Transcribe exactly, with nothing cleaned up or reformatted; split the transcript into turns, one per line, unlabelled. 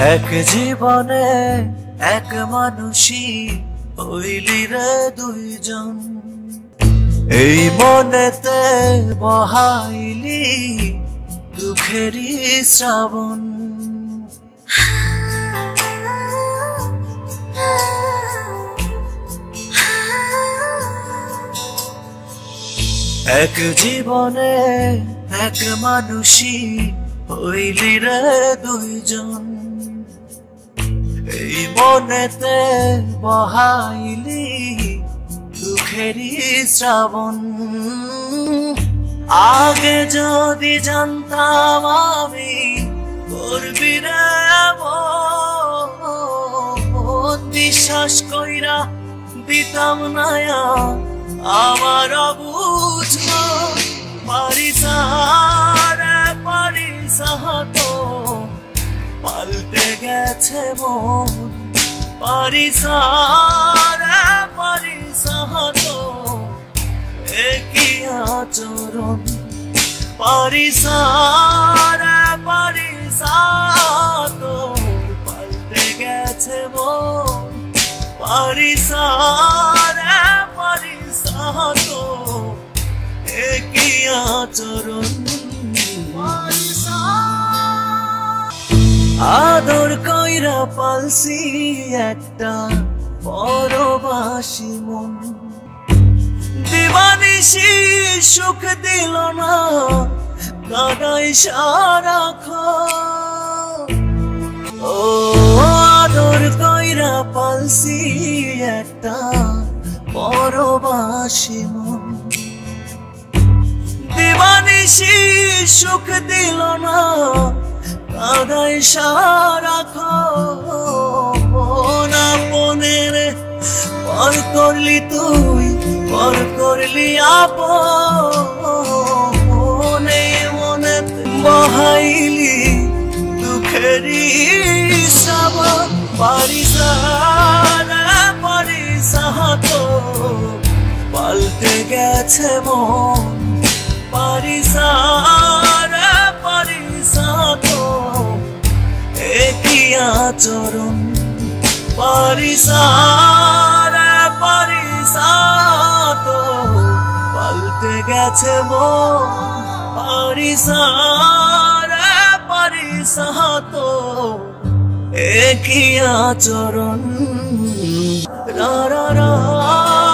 এক জীবনে এক মানুষই হইলি রে দুইজন, এই মনেতে বহাইলি দুঃখেরই শ্রাবণ। এক জীবনে এক মানুষই হইলি রে দুইজন, এই মনেতে বহাইলি দুঃখেরই শ্রাবণ। আগে যদি জানতাম আমি করবি রে এমন, বিশ্বাস কইরা দিতাম না আমার বুঝ পারিস রে পারিস তো পাল্টে গেছে মন, পারিস রে পারিস তো একই আচরণ, পারিস রে পারিস তো পাল্টে গেছে মন, পারিস রে পারিস তো একই আচরণ। আদর কইরা পালছি একটা পরবাসী মন, দিবানিশি সুখ দিল না কাদাই সারাক্ষণ। ও আদর কইরা পালছি একটা পরবাসী মন, দিবানিশি সুখ দিল না কাদাই সারাক্ষণ। আপনের পর করলি তুই পর করলি আপন, এই মনে বহাইলি দুঃখেরই শ্রাবণ। পারিস রে পারিস তো পাল্টে গেছে মন, পারিস রে পারিস তো একই আচরণ, পারিস রে পারিস তো পাল্টে গেছে মন, পারিস রে পারিস তো একই আচরণ। রা রা রা